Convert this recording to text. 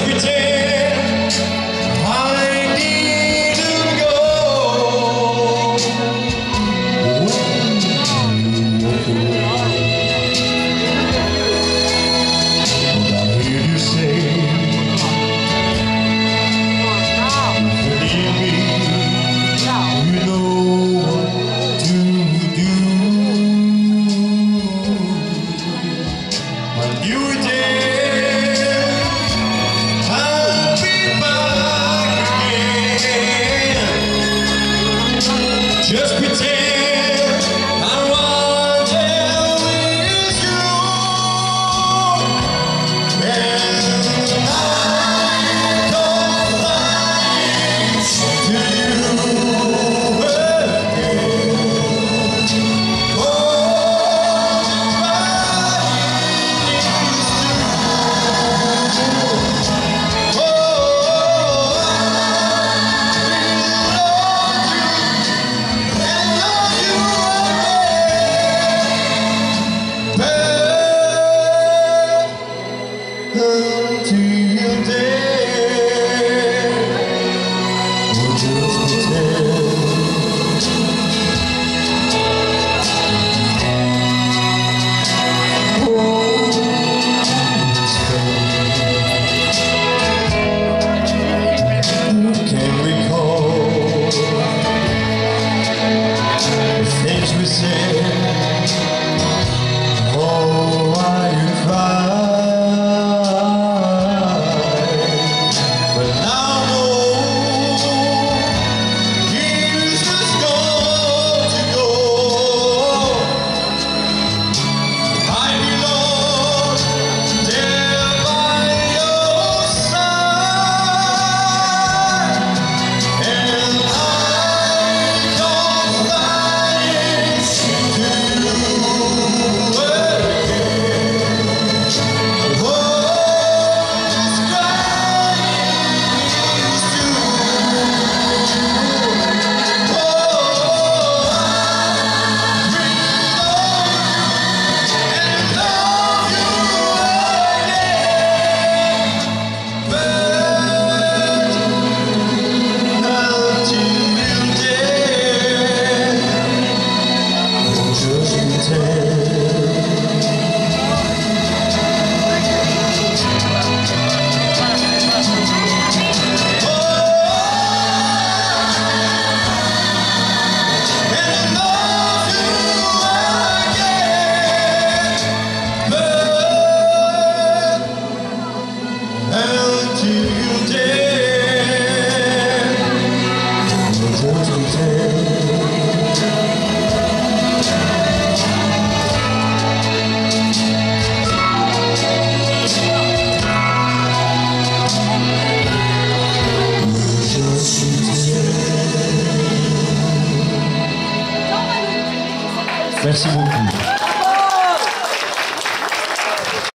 pretend I didn't go. When you walk away, and I hear you say, forgive me, you know what to do. And you were dead. Just pretend I want to with you, and I don't lie to you again. Until day, we'll just pretend. Can't recall the things we said. Oh, why you cried. Merci beaucoup.